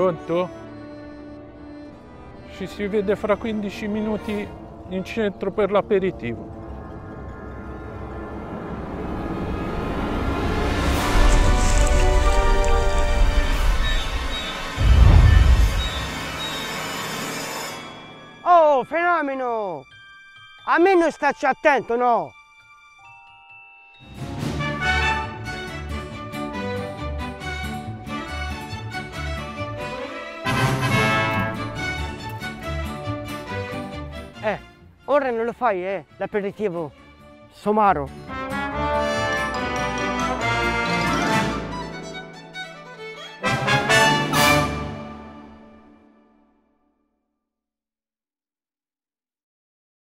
Pronto? Ci si vede fra 15 minuti in centro per l'aperitivo. Oh, fenomeno! A me non starci attento, no? Ora non lo fai, l'aperitivo somaro.